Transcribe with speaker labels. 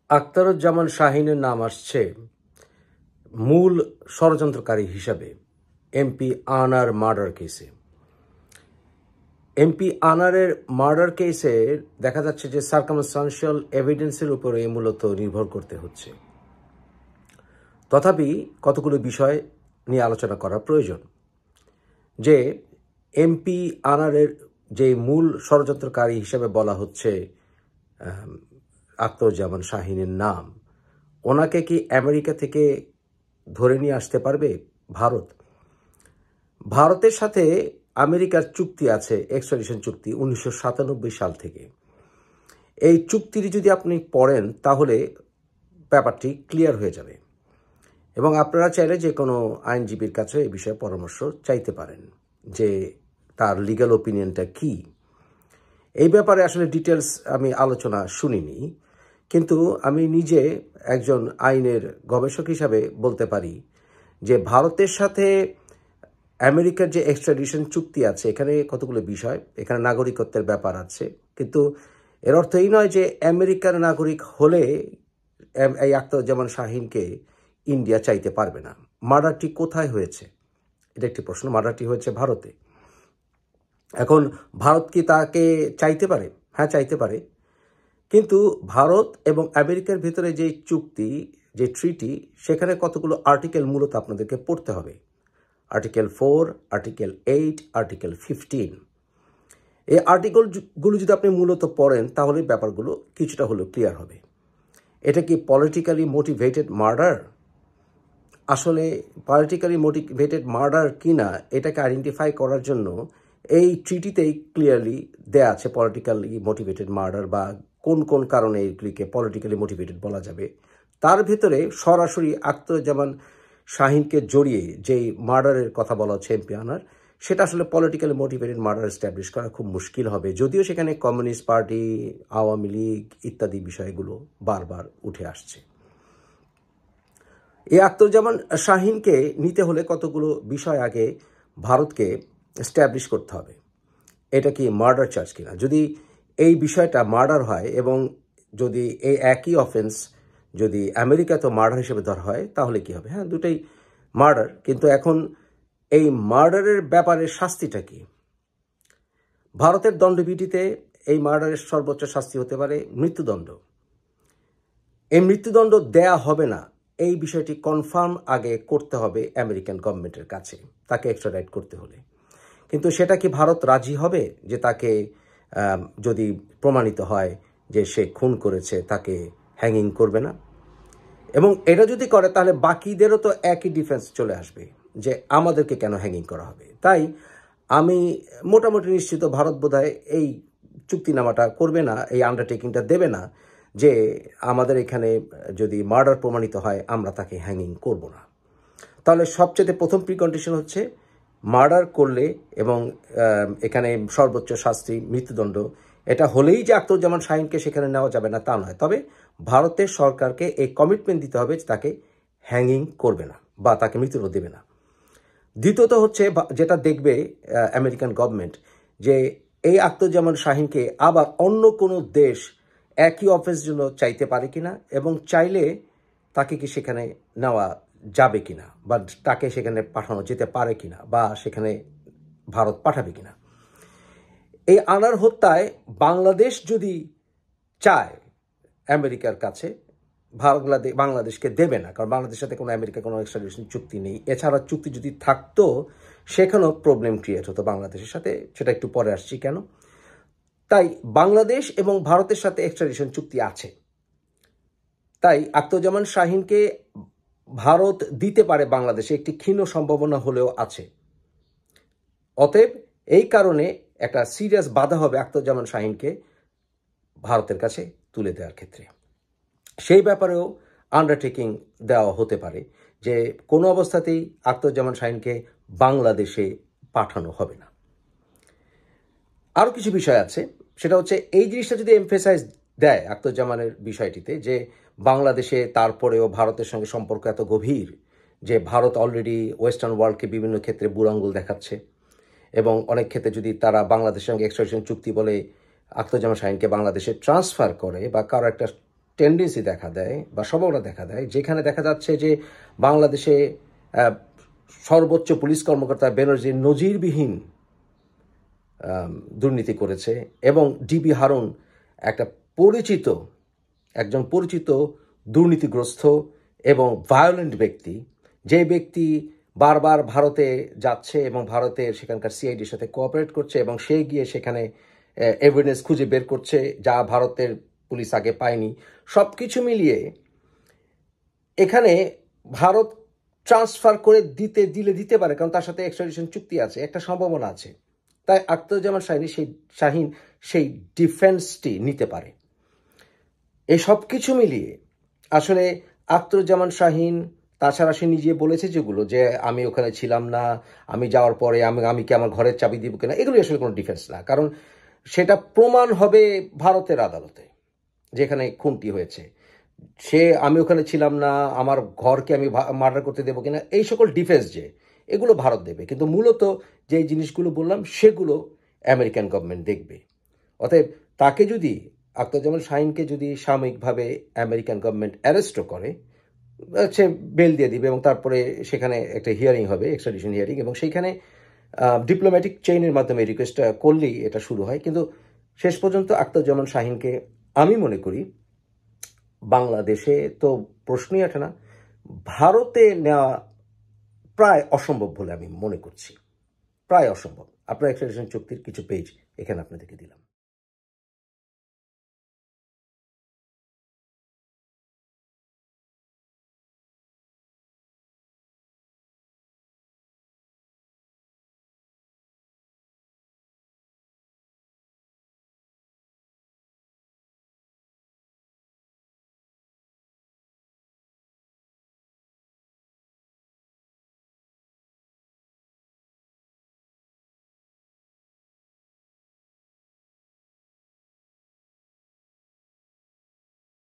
Speaker 1: আখতারুজ্জামান শাহীনের নাম আসছে মূল ষড়যন্ত্রকারী হিসাবে এমপি আনার মার্ডার কেসে। এমপি আনারের মার্ডার কেসে দেখা যাচ্ছে যে সার্কামস্টান্সিয়াল এভিডেন্সের উপরে মূলত নির্ভর করতে হচ্ছে। তথাপি কতগুলো বিষয় নিয়ে আলোচনা করা প্রয়োজন। যে এমপি আনারের যে মূল ষড়যন্ত্রকারী হিসেবে বলা হচ্ছে আখতারুজ্জামান শাহীনের নাম, ওনাকে কি আমেরিকা থেকে ধরে নিয়ে আসতে পারবে ভারত? ভারতের সাথে আমেরিকার চুক্তি আছে, এক্সট্রাডিশন চুক্তি 1997 সাল থেকে। এই চুক্তিটি যদি আপনি পড়েন তাহলে ব্যাপারটি ক্লিয়ার হয়ে যাবে এবং আপনারা চাইলে যে কোনো আইনজীবীর কাছে এই বিষয়ে পরামর্শ চাইতে পারেন যে তার লিগ্যাল ওপিনিয়নটা কি। এই ব্যাপারে আসলে ডিটেলস আমি আলোচনা শুনিনি, কিন্তু আমি নিজে একজন আইনের গবেষক হিসাবে বলতে পারি যে ভারতের সাথে আমেরিকার যে এক্সট্রাডিশন চুক্তি আছে, এখানে কতগুলো বিষয়, এখানে নাগরিকত্বের ব্যাপার আছে, কিন্তু এর অর্থ এই নয় যে আমেরিকার নাগরিক হলে এই আখতারুজ্জামান শাহীনকে ইন্ডিয়া চাইতে পারবে না। মার্ডারটি কোথায় হয়েছে এটা একটি প্রশ্ন। মার্ডারটি হয়েছে ভারতে। এখন ভারত কি তাকে চাইতে পারে? হ্যাঁ, চাইতে পারে, কিন্তু ভারত এবং আমেরিকার ভিতরে যে চুক্তি, যে ট্রিটি, সেখানে কতগুলো আর্টিকেল মূলত আপনাদেরকে পড়তে হবে। Article 4, article 8, article 15। এই আর্টিকেলগুলো যদি আপনি মূলত পড়েন তাহলে ব্যাপারগুলো কিছুটা হলেও ক্লিয়ার হবে। এটা কি পলিটিক্যালি মোটিভেটেড মার্ডার? আসলে পলিটিক্যালি মোটিভেটেড মার্ডার কিনা এটাকে আইডেন্টিফাই করার জন্য এই ট্রিটিতেই ক্লিয়ারলি দেয়া আছে পলিটিক্যালি মোটিভেটেড মার্ডার বা কোন কোন কারণে এইগুলিকে পলিটিক্যালি মোটিভেটেড বলা যাবে। তার ভিতরে সরাসরি আখতারুজ্জামান শাহীনকে জড়িয়ে যেই মার্ডারের কথা বলা হচ্ছে এমপি আনার, সেটা আসলে পলিটিক্যালি মোটিভেটেড মার্ডার এস্টাবলিশ করা খুব মুশকিল হবে, যদিও সেখানে কমিউনিস্ট পার্টি, আওয়ামী লীগ ইত্যাদি বিষয়গুলো বারবার উঠে আসছে। এই আখতারুজ্জামান শাহীনকে নিতে হলে কতগুলো বিষয় আগে ভারতকে এস্টাবলিশ করতে হবে। এটা কি মার্ডার চার্জ কিনা? যদি এই বিষয়টা মার্ডার হয় এবং যদি এই একই অফেন্স যদি আমেরিকাতেও মার্ডার হিসেবে ধরা হয় তাহলে কি হবে? হ্যাঁ, দুটাই মার্ডার, কিন্তু এখন এই মার্ডারের ব্যাপারে শাস্তিটা কি? ভারতের দণ্ডবিধিতে এই মার্ডারের সর্বোচ্চ শাস্তি হতে পারে মৃত্যুদণ্ড। এই মৃত্যুদণ্ড দেয়া হবে না, এই বিষয়টি কনফার্ম আগে করতে হবে আমেরিকান গভর্নমেন্টের কাছে তাকে এক্সট্রাডাইট করতে হলে। কিন্তু সেটা কি ভারত রাজি হবে যে তাকে যদি প্রমাণিত হয় যে সে খুন করেছে তাকে হ্যাঙ্গিং করবে না? এবং এটা যদি করে তাহলে বাকিদেরও তো একই ডিফেন্স চলে আসবে যে আমাদেরকে কেন হ্যাঙ্গিং করা হবে। তাই আমি মোটামুটি নিশ্চিত ভারত বোধহয় এই চুক্তিনামাটা করবে না, এই আন্ডারটেকিংটা দেবে না যে আমাদের এখানে যদি মার্ডার প্রমাণিত হয় আমরা তাকে হ্যাঙ্গিং করব না। তাহলে সবচেয়ে প্রথম প্রিকন্ডিশন হচ্ছে মার্ডার করলে এবং এখানে সর্বোচ্চ শাস্তি মৃত্যুদণ্ড, এটা হলেই যে আখতারুজ্জামান শাহীনকে সেখানে নেওয়া যাবে না তা নয়, তবে ভারতের সরকারকে এই কমিটমেন্ট দিতে হবে যে তাকে হ্যাঙ্গিং করবে না বা তাকে মৃত্যুদণ্ড দেবে না। দ্বিতীয়ত হচ্ছে যেটা দেখবে আমেরিকান গভর্নমেন্ট, যে এই আখতারুজ্জামান শাহীনকে আবার অন্য কোনো দেশ একই অফেন্স জন্য চাইতে পারে কিনা এবং চাইলে তাকে কি সেখানে নেওয়া যাবে কিনা বা তাকে সেখানে পাঠানো যেতে পারে কিনা বা সেখানে ভারত পাঠাবে কিনা। এই আনার হত্যায় বাংলাদেশ যদি চায় আমেরিকার কাছে, বাংলাদেশকে দেবে না, কারণ বাংলাদেশের সাথে কোনো আমেরিকার কোনো এক্সট্রাডিশন চুক্তি নেই। এছাড়া চুক্তি যদি থাকতো সেখানেও প্রবলেম ক্রিয়েট হতো বাংলাদেশের সাথে, সেটা একটু পরে আসছি কেন। তাই বাংলাদেশ এবং ভারতের সাথে এক্সট্রাডিশন চুক্তি আছে, তাই আখতারুজ্জামান শাহীনকে ভারত দিতে পারে বাংলাদেশে, একটি ক্ষীণ সম্ভাবনা হলেও আছে। অতএব এই কারণে একটা সিরিয়াস বাধা হবে আখতারুজ্জামান শাহীনকে ভারতের কাছে তুলে দেওয়ার ক্ষেত্রে। সেই ব্যাপারেও আন্ডারটেকিং দেওয়া হতে পারে যে কোনো অবস্থাতেই আখতারুজ্জামান শাহীনকে বাংলাদেশে পাঠানো হবে না। আরও কিছু বিষয় আছে, সেটা হচ্ছে এই জিনিসটা যদি এমফেসাইজ দেয় আখতারুজ্জামানের বিষয়টিতে যে বাংলাদেশে তারপরেও ভারতের সঙ্গে সম্পর্ক এত গভীর যে ভারত অলরেডি ওয়েস্টার্ন ওয়ার্ল্ডকে বিভিন্ন ক্ষেত্রে বুড়ো আঙুল দেখাচ্ছে এবং অনেক ক্ষেত্রে যদি তারা বাংলাদেশের সঙ্গে এক্সট্রাডিশন চুক্তি বলে আখতারুজ্জামান শাহীনকে বাংলাদেশে ট্রান্সফার করে বা কারো একটা টেন্ডেন্সি দেখা দেয় বা সম্ভাবনা দেখা দেয়, যেখানে দেখা যাচ্ছে যে বাংলাদেশে সর্বোচ্চ পুলিশ কর্মকর্তা বেনজির নজিরবিহীন দুর্নীতি করেছে এবং ডিবি হারুন একজন পরিচিত দুর্নীতিগ্রস্ত এবং ভায়োলেন্ট ব্যক্তি, যে ব্যক্তি বারবার ভারতে যাচ্ছে এবং ভারতের সেখানকার সিআইডির সাথে কোঅপারেট করছে এবং সে গিয়ে সেখানে এভিডেন্স খুঁজে বের করছে যা ভারতের পুলিশ আগে পায়নি। সব কিছু মিলিয়ে এখানে ভারত ট্রান্সফার করে দিতে পারে, কারণ তার সাথে এক্সট্রাডিশন চুক্তি আছে, একটা সম্ভাবনা আছে। তাই আখতারুজ্জামান শাহীন সেই ডিফেন্সটি নিতে পারে। এই সব কিছু মিলিয়ে আসলে আখতারুজ্জামান শাহীন, তাছাড়া সে নিজে বলেছে যেগুলো, যে আমি ওখানে ছিলাম না, আমি যাওয়ার পরে আমি কি আমার ঘরের চাবি দিব কিনা, এগুলো আসলে কোনো ডিফেন্স না, কারণ সেটা প্রমাণ হবে ভারতের আদালতে যেখানে খুনটি হয়েছে। আমি ওখানে ছিলাম না, আমার ঘরকে আমি মার্ডার করতে দেবো কিনা, এই সকল ডিফেন্স এগুলো ভারত দেবে, কিন্তু মূলত যে জিনিসগুলো বললাম সেগুলো আমেরিকান গভর্নমেন্ট দেখবে। অতএব তাকে যদি, আখতারুজ্জামান শাহীনকে যদি সাময়িকভাবে আমেরিকান গভর্নমেন্ট অ্যারেস্টও করে, সে বেল দিয়ে দিবে এবং তারপরে সেখানে একটা হিয়ারিং হবে, এক্সট্রাডিশন হিয়ারিং, এবং সেইখানে ডিপ্লোম্যাটিক চেইনের মাধ্যমে রিকোয়েস্টটা করলেই এটা শুরু হয়। কিন্তু শেষ পর্যন্ত আখতারুজ্জামান শাহীনকে আমি মনে করি বাংলাদেশে তো প্রশ্নই ওঠে না, ভারতে নেওয়া প্রায় অসম্ভব বলে আমি মনে করছি, প্রায় অসম্ভব। আপনার এক্সট্রাডিশন চুক্তির কিছু পেজ এখানে আপনাদেরকে দিলাম।